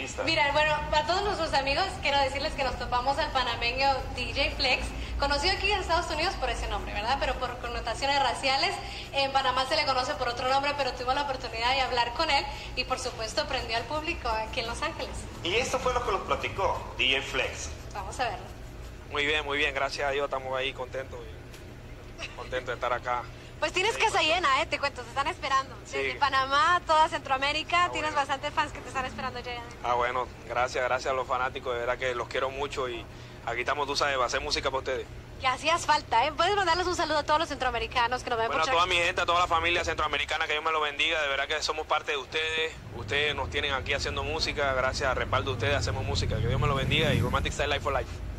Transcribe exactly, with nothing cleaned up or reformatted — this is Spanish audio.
artista? Mira, bueno, para todos nuestros amigos, quiero decirles que nos topamos al panameño D J Flex, conocido aquí en Estados Unidos por ese nombre, ¿verdad? Pero por connotaciones raciales, en Panamá se le conoce por otro nombre, pero tuvimos la oportunidad de hablar con él y por supuesto prendió al público aquí en Los Ángeles. Y esto fue lo que nos platicó D J Flex. Vamos a verlo. Muy bien, muy bien, gracias a Dios estamos ahí contentos, contentos de estar acá. Pues tienes casa llena, ¿eh? Te cuento, te están esperando. Sí. Desde Panamá, toda Centroamérica, Ah, tienes bueno. bastantes fans que te están esperando ya. Ah, bueno, gracias, gracias a los fanáticos, de verdad que los quiero mucho y aquí estamos, tú sabes, va a hacer música para ustedes. Que hacías falta, ¿eh? Puedes mandarles un saludo a todos los centroamericanos que nos ven Bueno, a por toda mi gente, a toda la familia centroamericana, que Dios me lo bendiga, de verdad que somos parte de ustedes, ustedes nos tienen aquí haciendo música, gracias al respaldo de ustedes hacemos música, que Dios me lo bendiga y Romantic Style Life for Life.